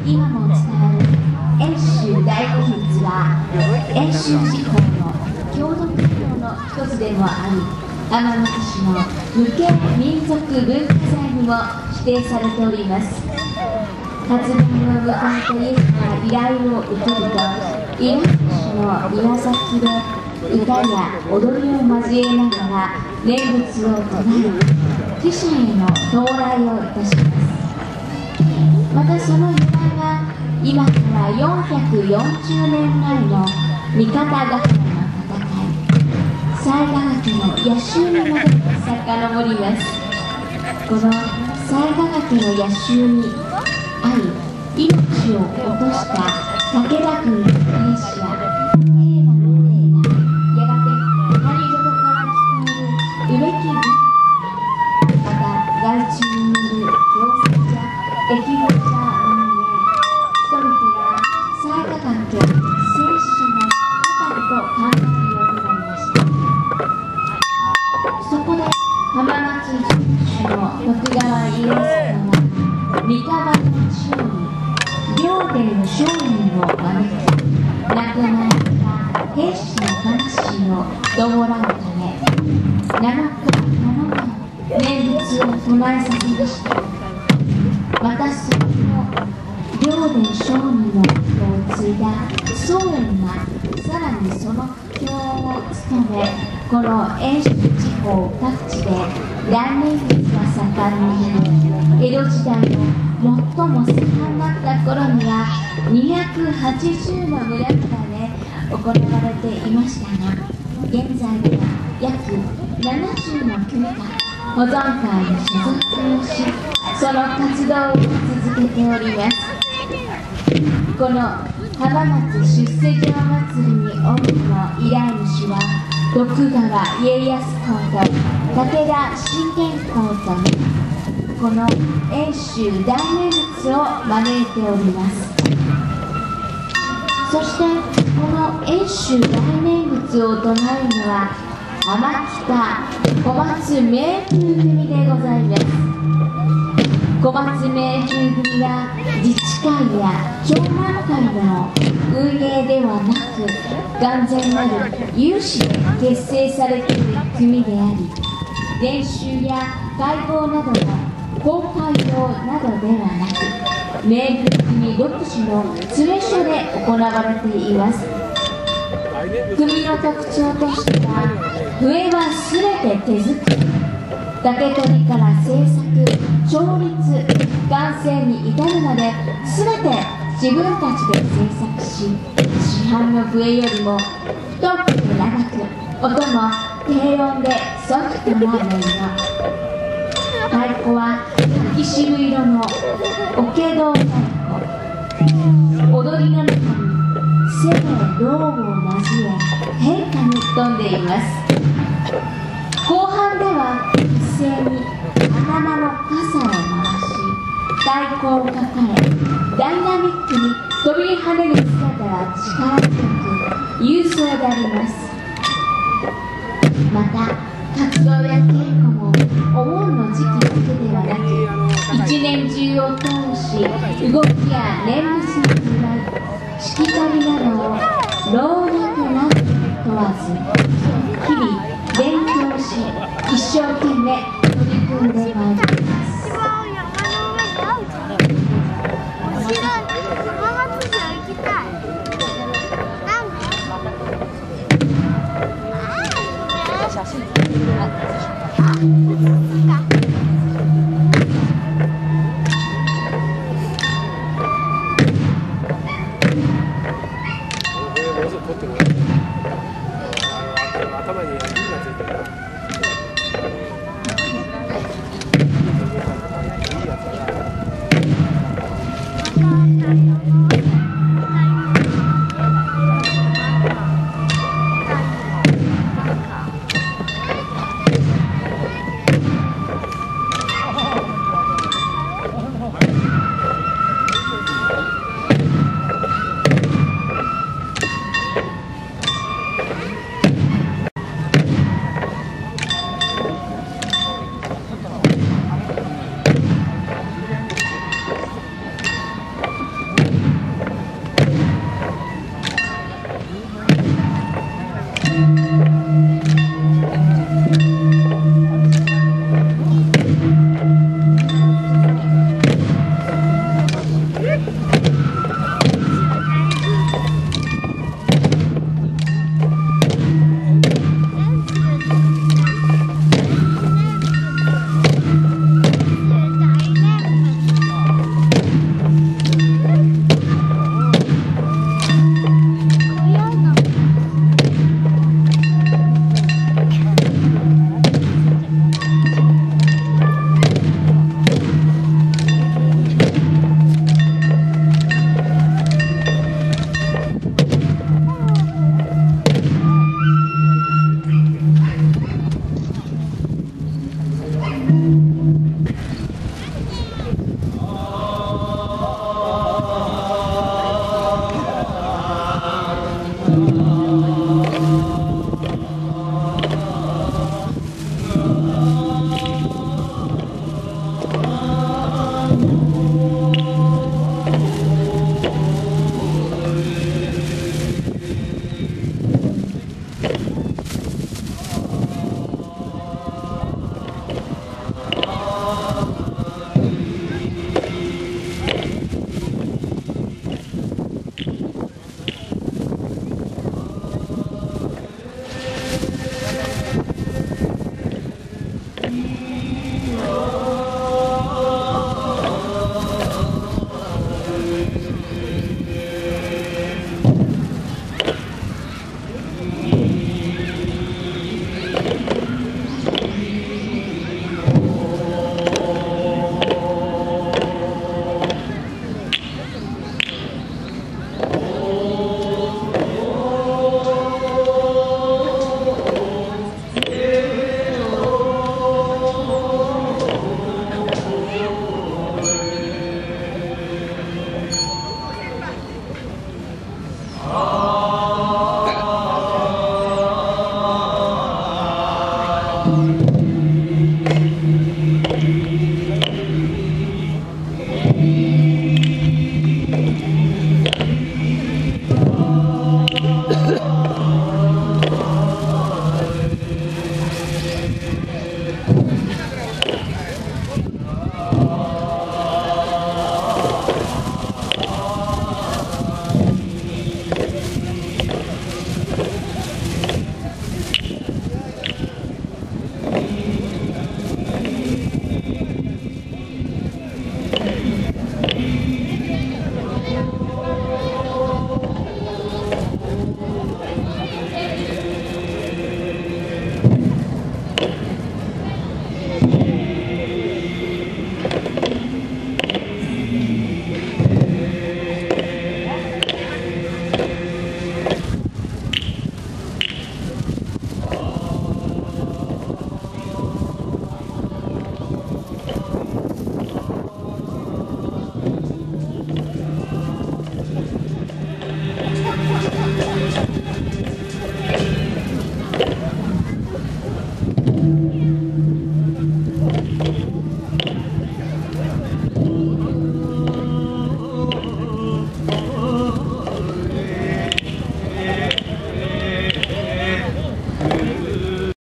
今も伝わる遠州大古物は遠州地方の郷土活動の一つでもあり、浜松市の無形民族文化財にも指定されております。発売を迎えたイエスが依頼を受けると、イラン市の庭先で歌や踊りを交えながら念仏を唱え、死者への到来をいたします。またその由来は、今から440年前の三方ヶ原の戦い、犀ヶ岳の夜襲にまで遡ります。この犀ヶ岳の夜襲に遭い命を落とした武田軍の兵士や兵馬の霊がやがて谷底から聞こえるうめき声、また害虫による行殺や疫病者蔓延、人々は犀ヶ岳戦死者のたりと考えるようになりました。そこで浜松城主の徳川家康は三河の地方に両殿の商人を招き、亡くなった兵士の魂を弔うため7日念仏を唱えさせました。またその両殿商人の後を継いだ宗円がさらにその布教を務め、この遠州地方各地で大念仏が盛んになり、江戸時代の最も盛んだった頃には280の村々で行われていましたが、現在では約70の組が保存会に所属をし、その活動を続けております。この浜松出世城祭りに多くの依頼主は徳川家康公と武田信玄公とに、この遠州大念仏を招いております。そしてこの遠州大念仏を唱えるのは天北小松銘風組でございます。小松銘風組は自治会や長満会の運営ではなく、完全なる有志で結成されている組であり、練習や会合などの公開用などではなく、銘風組独自の詰め所で行われています。組の特徴としては、笛はすべて手作り、竹取りから制作、調律、完成に至るまで全て自分たちで制作し、市販の笛よりも太くて長く、音も低音でソフトな音色。太鼓は柿渋色の桶胴太鼓。踊りの中に背で胴を交え変化に富んでいます。後半では一斉に頭の傘を回し、太鼓を抱え、ダイナミックに飛び跳ねる姿は力強く勇壮であります。また活動や稽古もお盆の時期だけではなく、一年中を通し動きや念仏の由来、しきたりなどを老若男女問わず日々勉強し、一生懸命取り組んでまいります。 頭に指がついてる。いいやつだな。